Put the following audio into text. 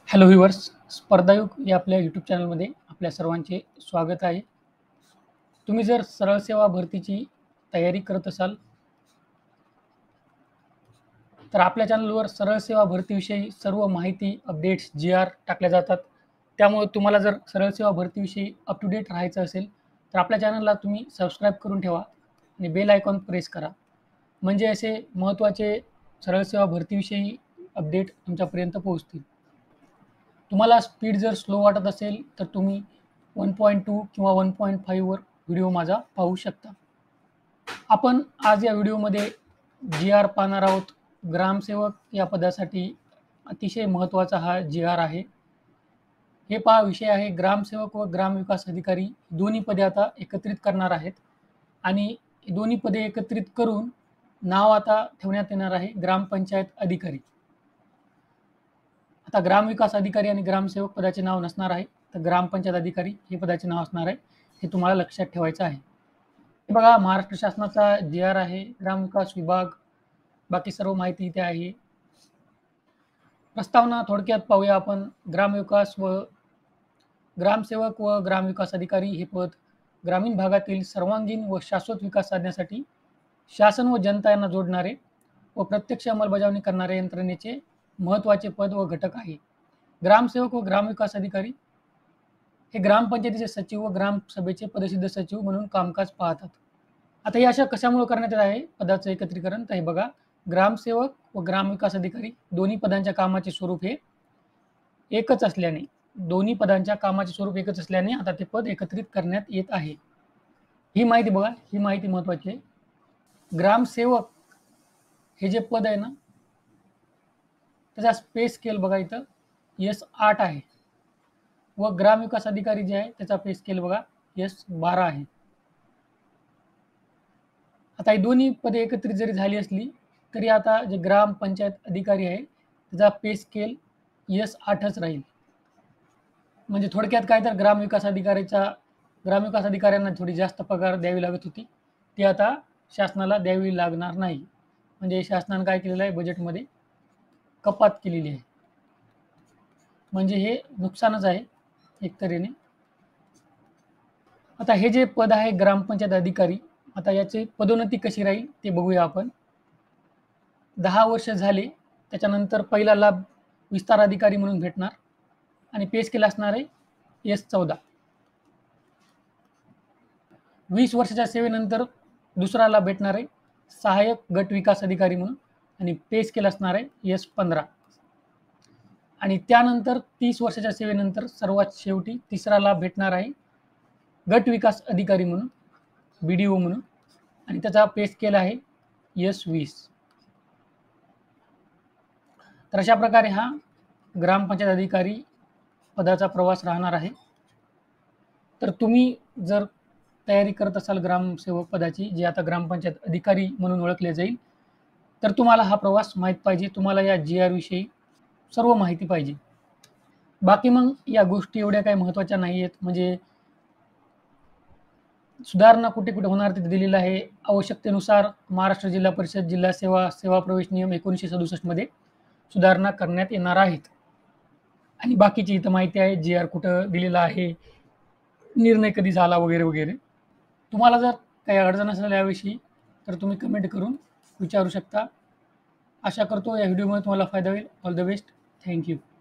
Hello viewers, स्पर्धायुग या आपल्या YouTube चॅनलमध्ये आपल्या सर्वांचे स्वागत आहे. तुम्ही जर सरळ सेवा भरतीची तयारी करत असाल, तर आपल्या चॅनलवर सरळ सेवा भरतीविषयी सर्व माहिती, अपडेट्स, जी-आर टाकल्या जातात. त्यामुळे तुम्हाला जर सरळ सेवा भरतीविषयी अप टू डेट राहायचं असेल, तर आपल्या चॅनलला तुम्ही सबस्क्राईब करून ठेवा आणि बेल आयकॉन प्रेस करा. म्हणजे असे महत्त्वाचे सरळ सेवा भरतीविषयी अपडेट तुमच्यापर्यंत पोहोचतील. तुम्हाला स्पीड जर स्लो वाटत असेल, तर तुम्ही 1.2 किंवा 1.5 वर व्हिडिओ माझा पाहू शकता. आपण आज या व्हिडिओमध्ये जी-आर पाहणार आहोत. ग्रामसेवक या पदासाठी अतिशय महत्त्वाचा हा जी-आर आहे. हे पहा विषय आहे ग्रामसेवक व ग्रामविकास अधिकारी दोन्ही पदे आता एकत्रित करणार आहेत आणि दोन्ही पदे एकत्रित करून नाव आता ठेवण्यात येणार आहे ग्रामपंचायत अधिकारी. आता ग्रामविकास अधिकारी आणि ग्रामसेवक पदाचे नाव नसणार आहे, तर ग्रामपंचायत अधिकारी हे पदाचे नाव असणार आहे. हे तुम्हाला लक्षात ठेवायचं आहे. हे बघा महाराष्ट्र शासनाचा जी-आर आहे, ग्रामविकास विभाग, बाकी सर्व माहिती इथे आहे. प्रस्तावना थोडक्यात पाहूया आपण. ग्रामसेवक व ग्रामविकास अधिकारी हे पद ग्रामीण भागातील सर्वांगीण व शाश्वत विकास साधण्यासाठी शासन व जनता यांना जोडणारे व प्रत्यक्ष अंमलबजावणी करणाऱ्या यंत्रणेचे महत्त्वाचे पद व घटक आहे. ग्रामसेवक व ग्रामविकास अधिकारी हे ग्रामपंचायतीचे सचिव व ग्रामसभेचे पदसिद्ध सचिव म्हणून कामकाज पाहतात. आता हे अशा कशामुळे करण्यात येत आहे पदाचं एकत्रीकरण? तर हे बघा, ग्रामसेवक व ग्रामविकास अधिकारी दोन्ही पदांच्या कामाचे स्वरूप हे एकच असल्याने दोन्ही पदांच्या कामाचे स्वरूप एकच असल्याने आता ते पद एकत्रित करण्यात येत आहे. ही माहिती बघा, ही माहिती महत्त्वाची आहे. ग्रामसेवक हे जे पद आहे ना, त्याचा पे स्केल बघा इथं S8 आहे व ग्रामविकास अधिकारी जे आहे त्याचा पे स्केल बघा S12 आहे. आता ही दोन्ही पदे एकत्रित जरी झाली असली तरी आता जे ग्रामपंचायत अधिकारी आहे त्याचा पे स्केल S8च राहील. म्हणजे थोडक्यात काय, तर ग्रामविकास अधिकाऱ्यांना थोडी जास्त पगार द्यावी लागत होती, ती आता शासनाला द्यावी लागणार नाही. म्हणजे शासनाने काय केलेलं आहे, बजेटमध्ये कपात केलेली आहे. म्हणजे हे नुकसानच आहे एक तऱ्हेने. आता हे जे पद आहे ग्रामपंचायत अधिकारी, आता याची पदोन्नती कशी राहील ते बघूया आपण. 10 वर्ष झाले त्याच्यानंतर पहिला लाभ विस्तार अधिकारी म्हणून भेटणार आणि पे स्केल असणार आहे S14. 20 वर्षाच्या सेवेनंतर दुसरा लाभ भेटणार आहे सहाय्यक गट विकास अधिकारी म्हणून आणि पे स्केल असणार आहे S15. आणि त्यानंतर 30 वर्षाच्या सेवेनंतर सर्वात शेवटी तिसरा लाभ भेटणार आहे गट विकास अधिकारी म्हणून, BDO म्हणून, आणि त्याचा पे स्केल आहे S20. तर अशा प्रकारे हा ग्रामपंचायत अधिकारी पदाचा प्रवास राहणार आहे. तर तुम्ही जर तयारी करत असाल ग्रामसेवक पदाची, जे आता ग्रामपंचायत अधिकारी म्हणून ओळखले जाईल, तर तुम्हाला हा प्रवास माहीत पाहिजे. तुम्हाला या जी-आर विषयी सर्व माहिती पाहिजे. बाकी मग या गोष्टी एवढ्या काही महत्त्वाच्या नाही आहेत. म्हणजे सुधारणा कुठे-कुठे होणार तिथे दिलेलं आहे. आवश्यकतेनुसार महाराष्ट्र जिल्हा परिषद जिल्हा सेवा प्रवेश नियम 1967 मध्ये सुधारणा करण्यात येणार आहेत. आणि बाकीची इथं माहिती आहे, जी-आर कुठं दिलेला आहे, निर्णय कधी झाला वगैरे वगैरे. तुम्हाला जर काही अडचण असेल याविषयी तर तुम्ही कमेंट करून विचारू शकता. आशा करतो या व्हिडिओमुळे तुम्हाला फायदा होईल. All the best. Thank you.